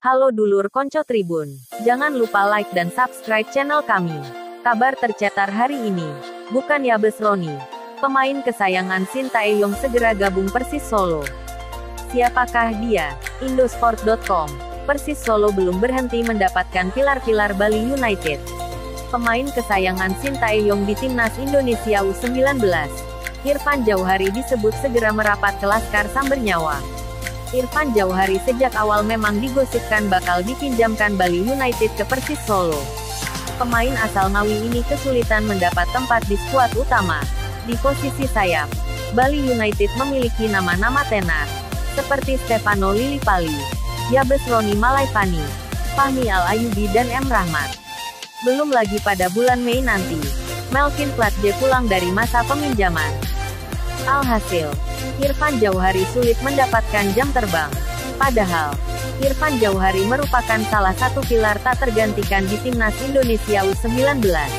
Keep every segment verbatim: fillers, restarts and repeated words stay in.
Halo dulur konco Tribun. Jangan lupa like dan subscribe channel kami. Kabar tercetar hari ini. Bukan Yabes Roni. Pemain kesayangan Shin Tae-yong segera gabung Persis Solo. Siapakah dia? Indosport dot com. Persis Solo belum berhenti mendapatkan pilar-pilar Bali United. Pemain kesayangan Shin Tae-yong di Timnas Indonesia U sembilan belas. Irfan Jauhari disebut segera merapat ke Laskar Samber Nyawa. Irfan Jauhari sejak awal memang digosipkan bakal dipinjamkan Bali United ke Persis Solo. Pemain asal Ngawi ini kesulitan mendapat tempat di skuad utama. Di posisi sayap, Bali United memiliki nama-nama tenar, seperti Stefano Lillipali, Yabes Roni Malaipani, Fahmi Al-Ayubi dan M. Rahmat. Belum lagi pada bulan Mei nanti, Melvin Platje pulang dari masa peminjaman. Alhasil, Irfan Jauhari sulit mendapatkan jam terbang. Padahal, Irfan Jauhari merupakan salah satu pilar tak tergantikan di Timnas Indonesia U sembilan belas.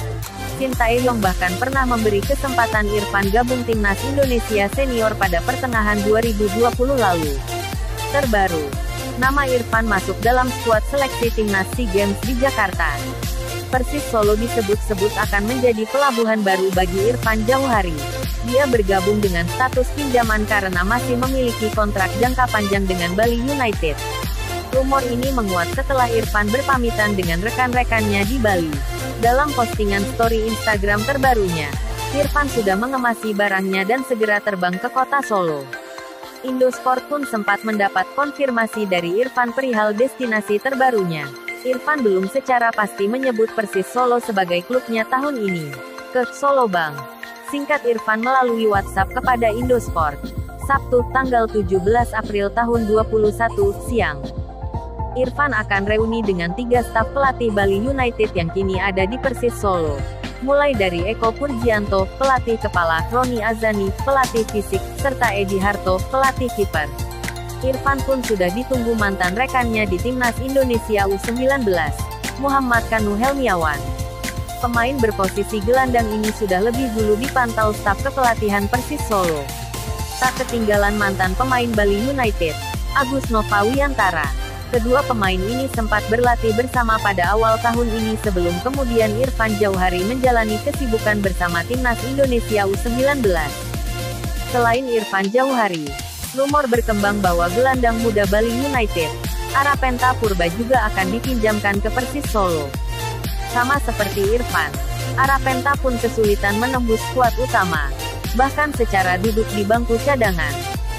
Shin Tae-yong bahkan pernah memberi kesempatan Irfan gabung Timnas Indonesia Senior pada pertengahan dua ribu dua puluh lalu. Terbaru, nama Irfan masuk dalam skuad seleksi Timnas SEA Games di Jakarta. Persis Solo disebut-sebut akan menjadi pelabuhan baru bagi Irfan Jauhari. Dia bergabung dengan status pinjaman karena masih memiliki kontrak jangka panjang dengan Bali United. Rumor ini menguat setelah Irfan berpamitan dengan rekan-rekannya di Bali. Dalam postingan story Instagram terbarunya, Irfan sudah mengemasi barangnya dan segera terbang ke kota Solo. Indosport pun sempat mendapat konfirmasi dari Irfan perihal destinasi terbarunya. Irfan belum secara pasti menyebut Persis Solo sebagai klubnya tahun ini. Ke Solo Bang, singkat Irfan melalui WhatsApp kepada Indosport. Sabtu, tanggal tujuh belas April tahun dua ribu dua puluh satu, siang. Irfan akan reuni dengan tiga staf pelatih Bali United yang kini ada di Persis Solo. Mulai dari Eko Purjianto, pelatih kepala, Roni Azani, pelatih fisik, serta Edi Harto, pelatih kiper. Irfan pun sudah ditunggu mantan rekannya di Timnas Indonesia U sembilan belas, Muhammad Kanu Helmiawan. Pemain berposisi gelandang ini sudah lebih dulu dipantau staf kepelatihan Persis Solo. Tak ketinggalan mantan pemain Bali United, Agus Nova Wiyantara. Kedua pemain ini sempat berlatih bersama pada awal tahun ini sebelum kemudian Irfan Jauhari menjalani kesibukan bersama Timnas Indonesia U sembilan belas. Selain Irfan Jauhari, rumor berkembang bahwa gelandang muda Bali United, Arapenta Purba juga akan dipinjamkan ke Persis Solo. Sama seperti Irfan, Arapenta pun kesulitan menembus skuad utama, bahkan secara duduk di bangku cadangan.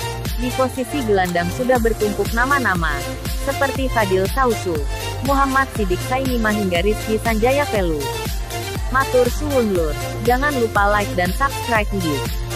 Di posisi gelandang sudah bertumpuk nama-nama, seperti Fadil Sausu, Muhammad Sidik Sainimah hingga Rizky Sanjaya Pelu. Matur suwun lur, jangan lupa like dan subscribe video.